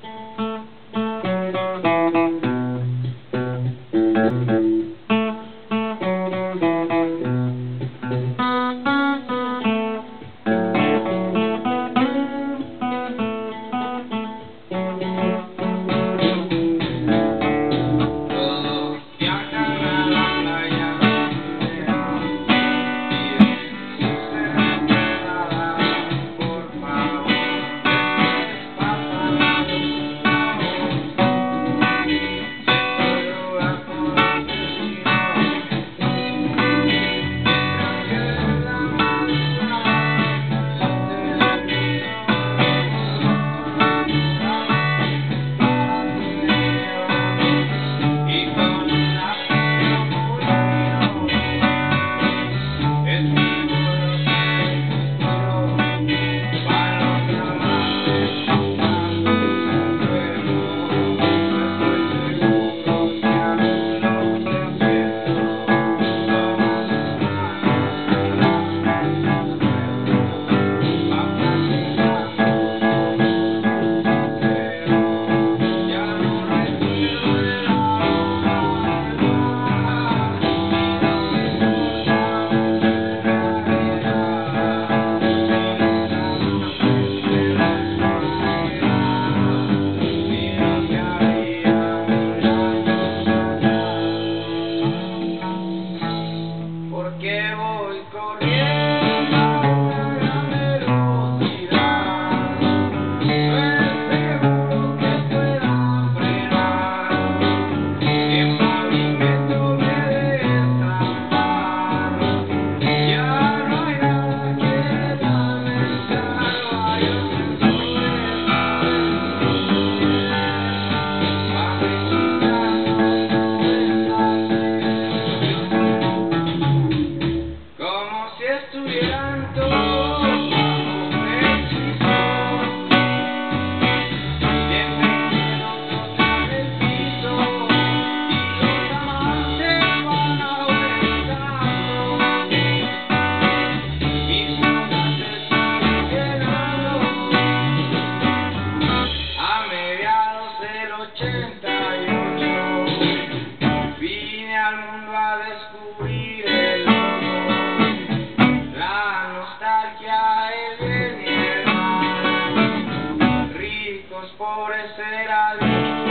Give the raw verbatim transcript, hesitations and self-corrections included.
Porque voy corriendo a una gran velocidad, no es seguro que pueda frenar, el pavimento me destrozar, ya no hay nada que lamentar, vaya estuvieran todos bajo hechizo, bienvenidos tocan el piso y los amantes van aumentando, mis ondas se siguen llenando. A mediados del ochenta y ocho vine al mundo a descubrir el por ese era